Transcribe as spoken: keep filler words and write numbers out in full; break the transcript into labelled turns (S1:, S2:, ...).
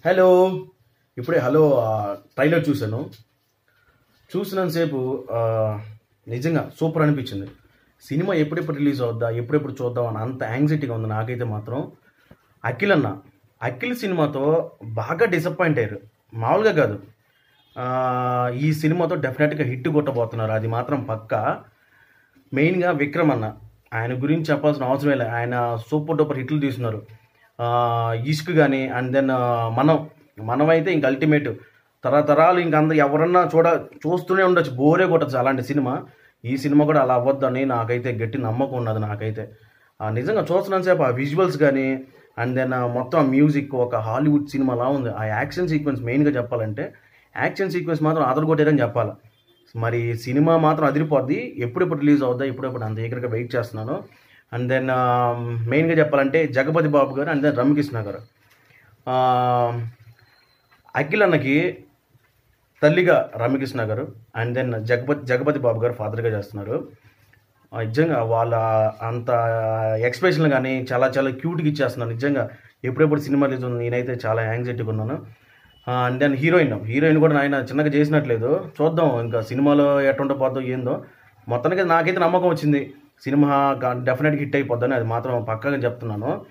S1: Hello. ఇప్పుడే hello trailer చూశాను. చూసినంతసేపు నిజంగా సూపర్ అనిపించింది. సినిమా ఎప్పుడెప్పుడు రిలీజ్ అవుద్దా, ఎప్పుడెప్పుడు చూద్దాం అని అంత యాంగ్జైటీగా ఉంది నాకైతే మాత్రం. అఖిల్ అన్న అఖిల్ సినిమాతో బాగా డిసప్పాయింట్ అయ్యారు, మామూలుగా కాదు. ఈ సినిమాతో డెఫినెట్గా హిట్ కొట్టబోతున్నారు, అది మాత్రం పక్కా. మెయిన్గా విక్రమ్ అన్న, ఆయన గురించి చెప్పాల్సిన అవసరం లేదు. ఆయన సూపర్ డూపర్ హిట్లు తీస్తున్నారు. ఇష్క్ కానీ, అండ్ దెన్ మనం మనమైతే ఇంక అల్టిమేట్ తరతరాలు ఇంక అందరు ఎవరన్నా చూడ చూస్తూనే ఉండొచ్చు, బోరే కొట్టచ్చు అలాంటి సినిమా. ఈ సినిమా కూడా అలా అవ్వద్దని నాకైతే గట్టి నమ్మకం ఉన్నది. నాకైతే నిజంగా చూస్తున్నంతసేపు ఆ విజువల్స్ కానీ, అండ్ దెన్ మొత్తం మ్యూజిక్ ఒక హాలీవుడ్ సినిమాలా ఉంది. ఆ యాక్షన్ సీక్వెన్స్ మెయిన్గా చెప్పాలంటే యాక్షన్ సీక్వెన్స్ మాత్రం అదరగొట్టారని చెప్పాలి. మరి సినిమా మాత్రం అదిరిపోద్ది. ఎప్పుడెప్పుడు రిలీజ్ అవుద్దా, ఎప్పుడెప్పుడు అంత దగ్గరగా వెయిట్ చేస్తున్నాను. అండ్ దెన్ మెయిన్గా చెప్పాలంటే జగపతి బాబు గారు, అండ్ దెన్ రమ్యకృష్ణ గారు. అఖిల్ అన్నకి తల్లిగా రమ్యకృష్ణ గారు, అండ్ దెన్ జగపతి జగపతి బాబు గారు ఫాదర్గా చేస్తున్నారు. నిజంగా వాళ్ళ అంత ఎక్స్ప్రెషన్లు కానీ చాలా చాలా క్యూట్గా ఇచ్చేస్తున్నారు. నిజంగా ఎప్పుడెప్పుడు సినిమా రిలీజ్ ఉంది, నేనైతే చాలా యాంగ్జైటీగా ఉన్నాను. అండ్ దెన్ హీరోయిన్ హీరోయిన్ కూడా ఆయన చిన్నగా చేసినట్లేదు. చూద్దాం ఇంకా సినిమాలో ఎట్టుంటో పోద్దో ఏందో. మొత్తానికి నాకైతే నమ్మకం వచ్చింది, సినిమా డెఫినెట్గా హిట్ అయిపోద్దని. అది మాత్రం పక్కాగా చెప్తున్నాను.